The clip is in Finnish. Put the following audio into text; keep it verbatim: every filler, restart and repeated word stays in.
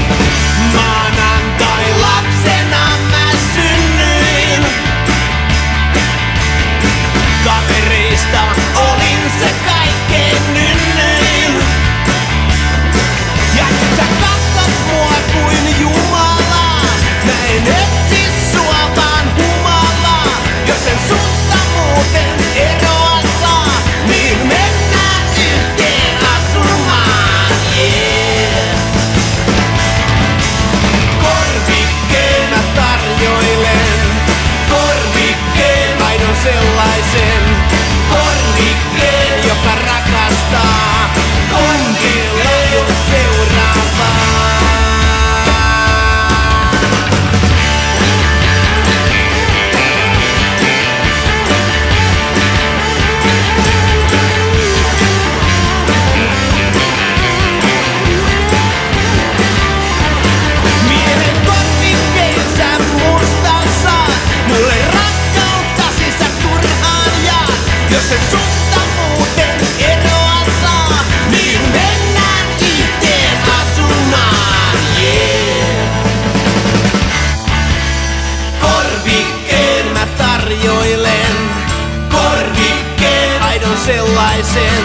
Maanantai lapsena mä synnyin. Kavereista olin se kaikkein nynnyin. Ja nyt sä katsot mua kuin Jumala. Mä en etsi sua vaan humalaa. Jos en susta muuten eroa saa, niin mennään yhteen asumaan, yeah. Korvikkeen mä tarjoilen, korvikkeen aidon sellaisen. Korvikkeen, joka rakastaa, onkilla jo seuraavaa. Miehen korvikkeen sä musta saat, mulle rakkauttasi sä turhaan jaat. Jos et susta muuten eroa saa, niin mennään yhteen asumaan, yeah. Korvikkeen mä tarjoilen, korvikkeen aidon sellaisen.